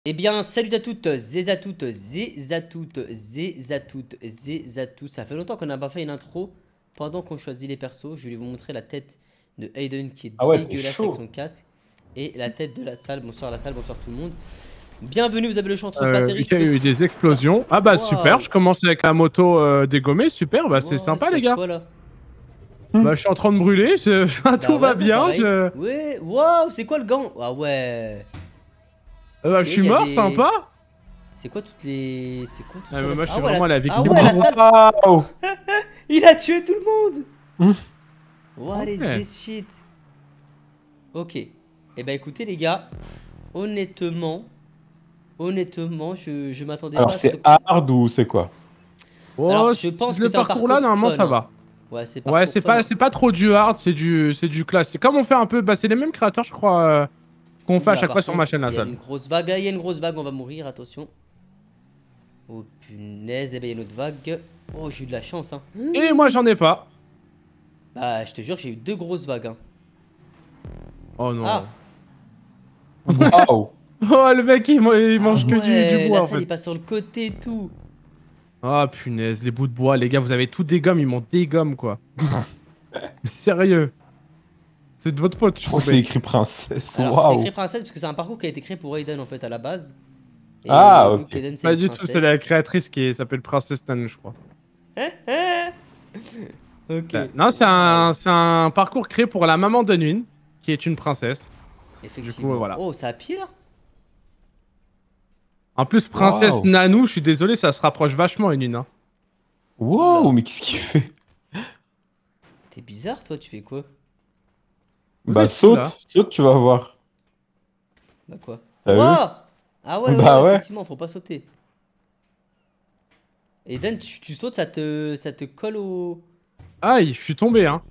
Eh bien, salut à toutes, zéza toutes, zéza toutes, zéza toutes, zéza tous. Ça fait longtemps qu'on n'a pas fait une intro. Pendant qu'on choisit les persos, je vais vous montrer la tête de Hayden qui est Ah ouais, t'es dégueulasse avec son chaud. casque. Et la tête de la salle. Bonsoir la salle, bonsoir tout le monde. Bienvenue, vous avez le choix entre Il y a eu Petit. des explosions. Ah bah super, Waouh! je commence avec la moto dégommée, super, bah c'est Waouh, il se sympa les passe gars. quoi là? Bah je suis en train de brûler, Bah tout va ouais, moi bien, pareil. Ouais, waouh, c'est quoi le gant? Ah ouais. bah, Ok, je suis il y a mort, des. sympa. C'est quoi toutes les. C'est quoi tout ça Moi je Ah suis ouais, vraiment la Ah victime. ouais, la salle. Waouh. Il a tué tout le monde! What is Ok. this shit? Ok. Eh ben écoutez les gars, honnêtement, je m'attendais pas Alors à cette c'est option. hard ou c'est quoi? Alors Oh, je pense que le c'est un parcours là parcours normalement fun, ça hein. va. Ouais, c'est Ouais, parcours fun, hein. c'est pas trop du hard, c'est du classique. Comme on fait un peu, bah c'est les mêmes créateurs je crois qu'on fait à Oula, chaque fois par sur ma contre, chaîne la il y a salle. une grosse vague. Là, il y a une grosse vague, on va mourir, attention. Oh punaise, eh ben il y a une autre vague. Oh, j'ai eu de la chance, hein. Et moi j'en ai pas. Bah, je te jure, j'ai eu deux grosses vagues, hein. Oh Ah! non. Waouh. Oh le mec il Ah mange que du ouais, la bois en salle fait. il passe sur le côté et tout. Ah punaise, les bouts de bois, les gars, vous avez tout des gommes, ils m'ont dégomme quoi. Sérieux. C'est de votre faute, je suis Oh, c'est tombé. écrit princesse. Alors, c'est Waouh. écrit princesse parce que c'est un parcours qui a été créé pour Aiden en fait à la base. Ah Et vu ok. qu'Aiden c'est Pas une du tout, c'est la princesse. créatrice qui s'appelle Princess Tan, je crois. Ok. Non, Waouh. c'est un parcours créé pour la maman de Nuin, qui est une princesse. Du coup, Effectivement. voilà. Oh, c'est à pied là? En plus, Princesse Waouh. Nanou, je suis désolé, ça se rapproche vachement, Nuin. Hein. Waouh, Oula. mais qu'est-ce qu'il fait? T'es bizarre toi, tu fais quoi? Vous Bah êtes où là? saute, tu vas voir. Bah quoi? T'as vu? Wouah! Ah ouais, Bah ouais. effectivement, faut pas sauter. Aiden, tu sautes, ça te colle au. Aïe, je suis tombé, hein.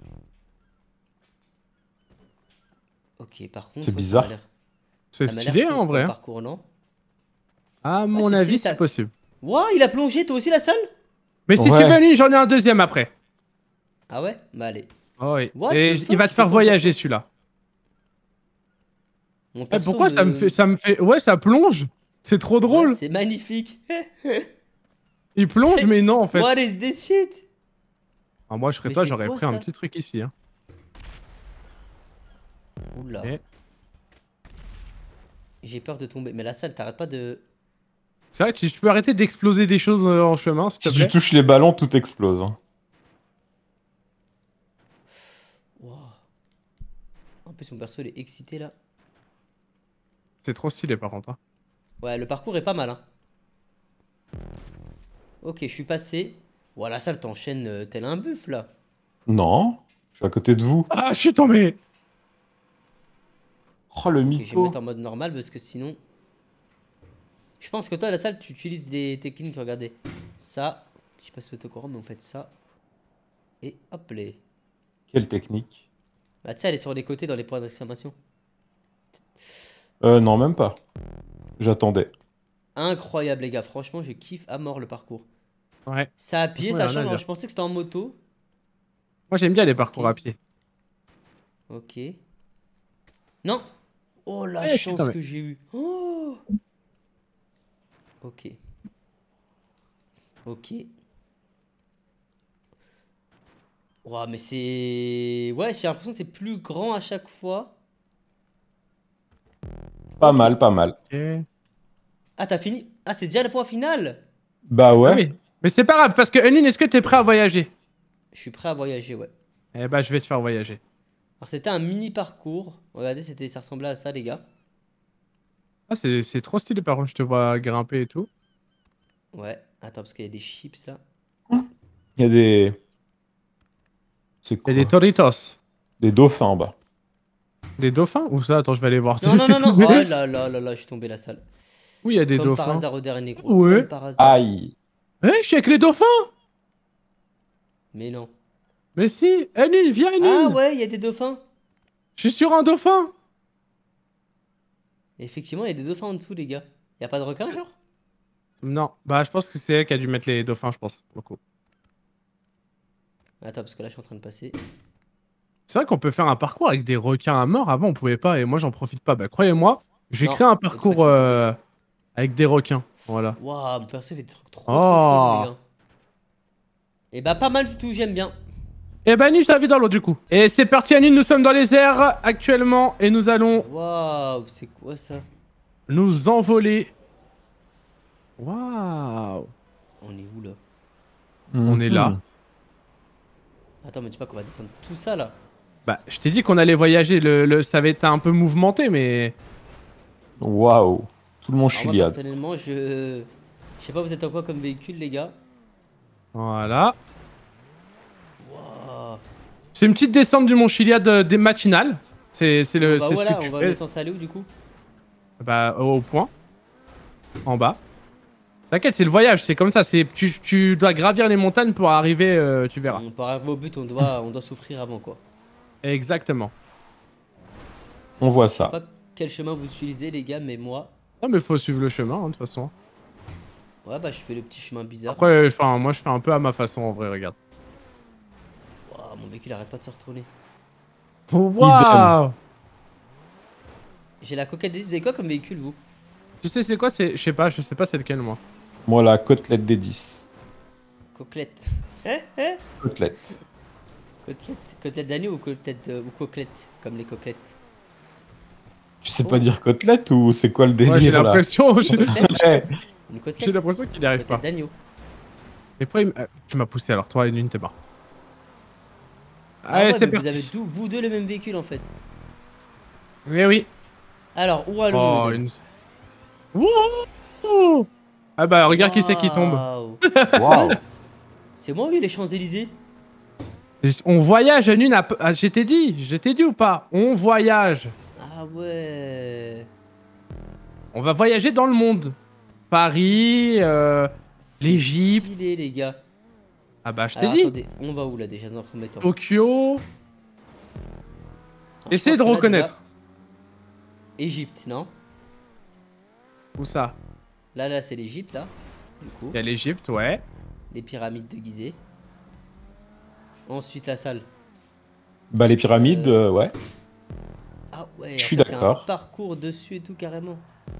Ok, par contre, C'est ouais, bizarre. C'est ça m'a l'air stylé, hein, en court vrai. comme Hein. parcours, non? À Ouais, mon c'est stylé, avis, ça. c'est possible. Wouah, il a plongé, toi aussi la salle? Mais si tu Ouais. veux, Nuin, j'en ai un deuxième après. Ah ouais? Bah allez. Oh oui. What Et the il va fuck, te tu fais faire quoi, mon voyager, perso? celui-là. Mon Eh, perso pourquoi me. ça me fait... Ouais, ça plonge. C'est trop Ouais, drôle. c'est magnifique. Il plonge, mais non, en fait. What is this shit? Ah, moi, je serais Mais toi, c'est j'aurais quoi pris un ça? petit truc ici. Hein. Oula. Et... J'ai peur de tomber. Mais la salle, t'arrêtes pas de. C'est vrai que tu peux arrêter d'exploser des choses en chemin, s'il te Si tu plaît. touches les ballons, tout explose. Hein. Wow. En plus, mon perso, il est excité là. C'est trop stylé, par contre. Hein. Ouais, le parcours est pas mal, hein. Ok, je suis passé. Ouah, la salle t'enchaîne tel un buffle là. Non, je suis à côté de vous. Ah, je suis tombé. Oh le Ok, je vais me mytho. mettre en mode normal parce que sinon. Je pense que toi, la salle, tu utilises des techniques. Regardez. Ça. Je sais pas si vous êtes au courant, mais vous faites ça. Et hop les. Quelle technique? Bah, tu sais, elle est sur les côtés dans les points d'exclamation. Non, même pas. J'attendais. Incroyable, les gars. Franchement, je kiffe à mort le parcours. Ouais. Ça a pied, Franchement, y ça a rien à change. Alors, dire. je pensais que c'était en moto. Moi, j'aime bien les parcours Ok. à pied. Ok. Non! Oh la Eh, je suis chance tombé. que j'ai eue. Oh! Ok. Ok. Ouah, mais c'est. Ouais, j'ai l'impression que c'est plus grand à chaque fois. Pas Ok. mal, pas mal. Ok. Ah, t'as fini? Ah, c'est déjà le point final? Bah Ah ouais. oui. Mais c'est pas grave, parce que Eline, est-ce que t'es prêt à voyager? Je suis prêt à voyager, ouais. Eh bah, je vais te faire voyager. Alors, c'était un mini parcours. Regardez, ça ressemblait à ça, les gars. Ah, c'est trop stylé, par contre, je te vois grimper et tout. Ouais. Attends, parce qu'il y a des chips là. Il y a des... C'est Il y quoi? a des Toritos. Des dauphins en bas. Des dauphins? Où ça? Attends, je vais aller voir. Non, Si non, j'ai non, non. tombé. Oh là là là là, je suis tombé la salle. Oui, il y a des Comme par dauphins. hasard au dernier, gros. Ouais. Comme par hasard. Aïe. Eh, je suis avec les dauphins! Mais non. Mais si! Eline, viens, Ah Eline! ouais, il y a des dauphins. Je suis sur un dauphin! Effectivement, il y a des dauphins en dessous, les gars. Y a pas de requin, genre? Non, bah, je pense que c'est elle qui a dû mettre les dauphins, je pense. Beaucoup. Attends, parce que là, je suis en train de passer. C'est vrai qu'on peut faire un parcours avec des requins à mort. Avant, on pouvait pas, et moi, j'en profite pas. Bah, croyez-moi, j'ai Non, créé un c'est pas parcours. qu'il faut. Avec des requins, voilà. Waouh, mon perso fait des trucs trop, Oh. trop chauds, les gars. Et bah, pas mal du tout, j'aime bien. Et bah, Nul, je t'invite dans l'eau du coup. Et c'est parti, Anil, nous sommes dans les airs actuellement et nous allons Waouh, c'est quoi ça? nous envoler. Waouh. On est où là? On est là. Attends, mais dis pas qu'on va descendre tout ça là. Bah, je t'ai dit qu'on allait voyager. Ça va être un peu mouvementé, mais. Waouh. Tout le monde Alors moi, chiliade. personnellement, je sais pas, vous êtes en quoi comme véhicule, les gars? Voilà. Waouh. C'est une petite descente du Mont Chiliad des matinales. C'est le. Bah C'est ce voilà, que tu on va fais. s'en aller où du coup? Bah, au point. En bas. T'inquiète, c'est le voyage, c'est comme ça. Tu dois gravir les montagnes pour arriver, tu verras. Pour arriver au but, on doit souffrir avant quoi. Exactement. On voit Je sais ça. pas quel chemin vous utilisez, les gars, mais moi, Non, mais faut suivre le chemin, hein, de toute façon. ouais, bah je fais le petit chemin bizarre. Après, enfin, moi, je fais un peu à ma façon, en vrai, regarde. Waouh, mon véhicule arrête pas de se retourner. Waouh. J'ai la coquette des 10. Vous avez quoi comme véhicule, vous? Tu sais, c'est quoi? Je sais pas c'est lequel, moi. Moi, la côtelette des 10. Coquelette. Côtelette. Côtelette. Côtelette d'agneau ou ou coquelette, comme les coquelettes. Tu sais pas dire côtelette ou c'est quoi le délire Ouais, j'ai là l'impression. Une J'ai côtelette. Une j'ai côtelette. l'impression qu'il n'y arrive pas. Côtelette d'agneau. Mais pourquoi tu m'as poussé alors, toi et l'une, t'es mort. Ah Allez, ouais, c'est mais vous avez parti. vous deux le même véhicule en fait. Oui, oui. Alors, où allons-nous? Oh, Odin une. Wouhou. Ah bah, regarde qui c'est qui tombe. Waouh. Waouh. C'est moi, lui, les Champs-Élysées? On voyage, Nune. Je t'ai dit ou pas? On voyage. Ah ouais. On va voyager dans le monde. Paris, C'est l'Égypte. stylé, les gars. Ah bah, je t'ai Alors, dit. attendez, on va où là déjà dans un premier temps? Tokyo. Je Essayez pense de que là, reconnaître. déjà, Égypte, non? Où ça? Là, c'est l'Égypte, là. Du coup, Il y a l'Égypte, ouais. les pyramides de Gizeh. Ensuite, la salle. Bah, les pyramides, ouais. Ah ouais, Je suis en fait, il y a un d'accord. parcours dessus et tout, carrément.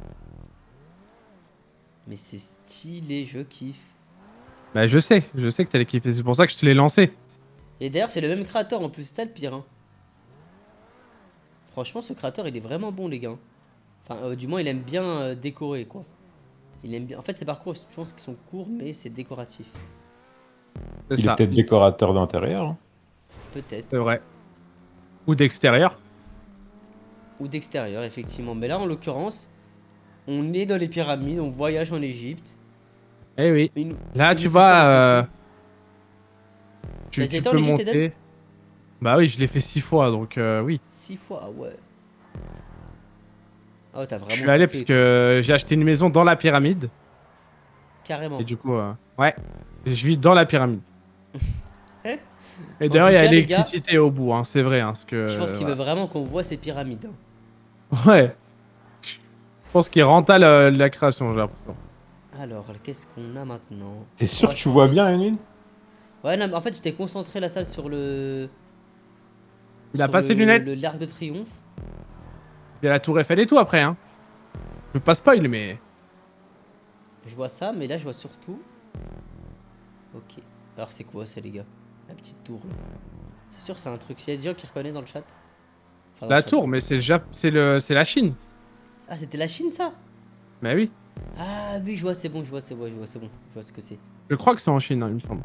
Mais c'est stylé, je kiffe. Bah, je sais que t'allais kiffer. C'est pour ça que je te l'ai lancé. Et d'ailleurs, c'est le même créateur en plus, c'est ça le pire. Hein. Franchement, ce créateur, il est vraiment bon, les gars. Enfin, du moins, il aime bien décorer, quoi. Il aime bien. En fait, ces parcours, je pense qu'ils sont courts, mais c'est décoratif. C'est Il ça. est peut-être décorateur d'intérieur. hein. Peut-être. C'est vrai. Ou d'extérieur. Ou d'extérieur, effectivement. Mais là, en l'occurrence, on est dans les pyramides, on voyage en Égypte. Eh oui. Une- Là, une tu photo vois, en photo. T'as tu déjà été en peux Égypte, monter. Eden? Bah oui, je l'ai fait 6 fois, donc oui. 6 fois, ah ouais. Ah ouais, t'as vraiment Je suis allé tout fait, parce que j'ai acheté une maison dans la pyramide. carrément. Et du coup, ouais. Je vis dans la pyramide. Eh Et En d'ailleurs, tout il y a cas, les gars, l'électricité au bout, hein, c'est vrai. Hein, parce que, Je pense qu'il voilà. veut vraiment qu'on voit ces pyramides. Hein. Ouais. Je pense qu'il renta la création, j'ai l'impression. Alors, qu'est-ce qu'on a maintenant? T'es On sûr va que tu vois changer. bien, Emin? Ouais, non, mais en fait, j'étais concentré la salle sur le. Il a sur pas ses le- lunettes. L'Arc de Triomphe. Il y a la tour Eiffel et tout après, hein. Je veux pas spoil, mais... Je vois ça, mais là, je vois surtout. Ok. Alors, c'est quoi ça, les gars? La petite tour. Là. C'est sûr, c'est un truc. S'il y a des gens qui reconnaissent dans le chat. Enfin, dans La le chat. tour, mais c'est la Chine. Ah, c'était la Chine, ça? Bah oui. Ah, oui, je vois, c'est bon, je vois, c'est bon, je vois ce que c'est. Je crois que c'est en Chine, hein, il me semble.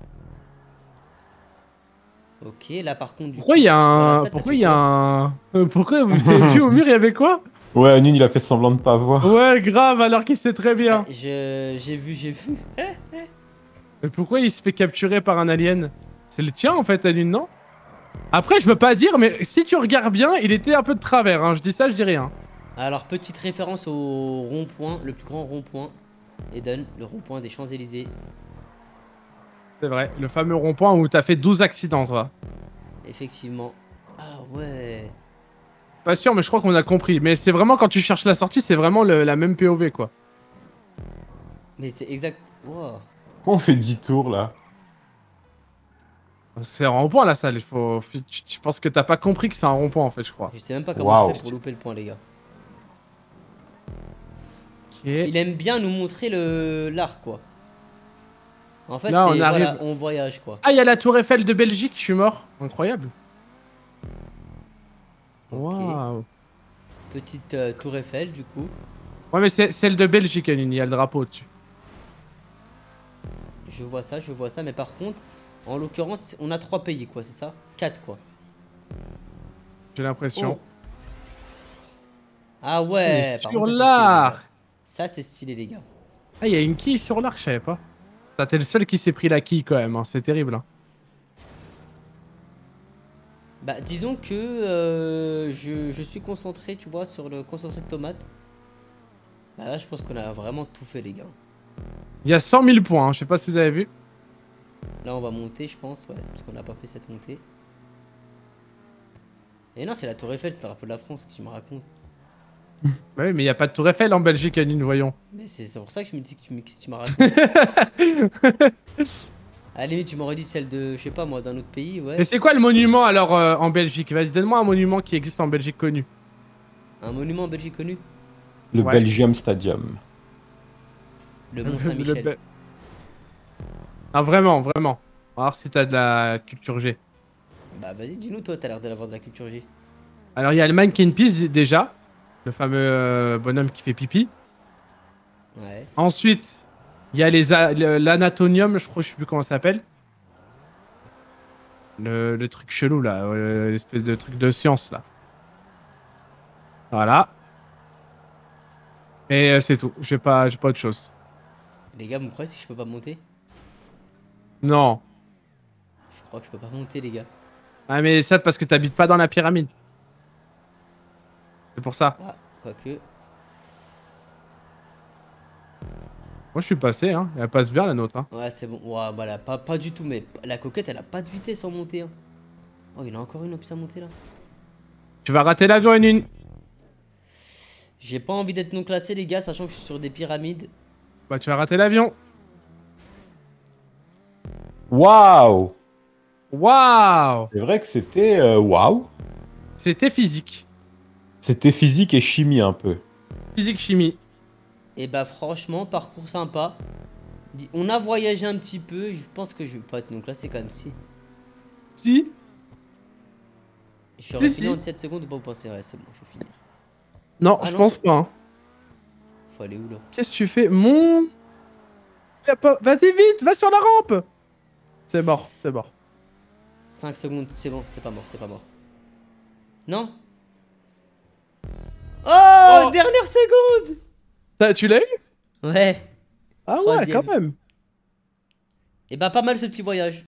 Ok, là, par contre, du Pourquoi coup, il y a dans la un... salle, Pourquoi t'as il fait y a quoi? un... Pourquoi vous avez vu au mur, il y avait quoi? Ouais, Emin, il a fait semblant de pas voir. Ouais, grave, alors qu'il sait très bien. Ah, j'ai vu. Mais pourquoi il se fait capturer par un alien? C'est le tien, en fait, la lune, non? Après, je veux pas dire, mais si tu regardes bien, il était un peu de travers, hein. Je dis ça, je dis rien. Alors, petite référence au rond-point, le plus grand rond-point. Eden, le rond-point des Champs-Élysées. C'est vrai, le fameux rond-point où t'as fait 12 accidents, toi. Effectivement. Ah ouais. Pas sûr, mais je crois qu'on a compris. Mais c'est vraiment, quand tu cherches la sortie, c'est vraiment la même POV, quoi. Mais c'est exact. Wow. Pourquoi on fait 10 tours là? C'est un rond-point, la salle. Je pense que t'as pas compris que c'est un rond-point, en fait, je crois. Je sais même pas comment Waouh. je fais pour louper le point, les gars. Il aime bien nous montrer l'art, quoi. En fait, Là, on voilà, arrive. on voyage, quoi. Ah, il y a la tour Eiffel de Belgique, je suis mort. Incroyable. Ok. Waouh. Petite tour Eiffel, du coup. Ouais, mais c'est celle de Belgique, Aline, il y a le drapeau dessus. Je vois ça, mais par contre, en l'occurrence, on a 3 pays, quoi, c'est ça? 4, quoi. J'ai l'impression. Oh. Ah ouais, Mais par sur contre, l'arc. ça c'est stylé, les gars. Ah, il y a une quille sur l'arc, je savais pas. T'es le seul qui s'est pris la quille quand même, hein. C'est terrible. Hein. Bah, disons que je suis concentré, tu vois, sur le concentré de tomate. Bah là, je pense qu'on a vraiment tout fait, les gars. Il y a 100 000 points, hein. Je sais pas si vous avez vu. Là, on va monter, je pense, ouais, parce qu'on n'a pas fait cette montée. Et non, c'est la tour Eiffel, c'est le drapeau de la France, qu'est-ce que tu me racontes? Bah oui, mais il y a pas de tour Eiffel en Belgique, Aline, voyons. Mais c'est pour ça que je me dis qu'est-ce que tu m'as raconté. À la limite, tu m'aurais dit celle de, je sais pas moi, d'un autre pays, ouais. Mais c'est quoi le monument alors en Belgique? Vas-y, donne-moi un monument qui existe en Belgique connu. Un monument en Belgique connu? Le Ouais. Belgium Stadium. Le Mont Saint-Michel. Ah, vraiment, vraiment. On va voir si t'as de la culture G. Bah vas-y, dis-nous, toi, t'as l'air d'avoir de la culture G. Alors, il y a le Mannequin Peace déjà. Le fameux bonhomme qui fait pipi. Ouais. Ensuite, il y a l'anatonium, je crois, je sais plus comment ça s'appelle. Le truc chelou là, l'espèce de truc de science là. Voilà. Et c'est tout, j'ai pas autre chose. Les gars, vous me croyez si je peux pas monter? Non. Je crois que je peux pas monter, les gars. Ah mais ça parce que t'habites pas dans la pyramide. C'est pour ça. Ah, quoique. Moi je suis passé, hein. Elle passe bien la nôtre. Hein. Ouais, c'est bon. Ouais, voilà, pas du tout, mais la coquette, elle a pas de vitesse en montée. Hein. Oh, il y en a encore une en plus à monter là. Tu vas rater l'avion une. J'ai pas envie d'être non classé, les gars, sachant que je suis sur des pyramides. Bah tu vas rater l'avion. Waouh! Waouh. C'est vrai que c'était waouh. C'était physique. C'était physique et chimie un peu. Physique chimie. Et bah, franchement, parcours sympa. On a voyagé un petit peu. Je pense que je vais pas être non classé quand même, si. Si. Je suis Si, fini si. en 17 secondes ou pas vous pensez? Ouais, c'est bon, je vais finir. Non, Ah je non. pense pas. Hein. Faut aller où là? Qu'est-ce que tu fais? Mon... Vas-y vite, va sur la rampe. C'est mort, c'est mort. 5 secondes, c'est bon, c'est pas mort, c'est pas mort. Non? Oh, dernière seconde! Tu l'as eu? Ouais. Ah ouais, Troisième. quand même. Et bah, pas mal ce petit voyage.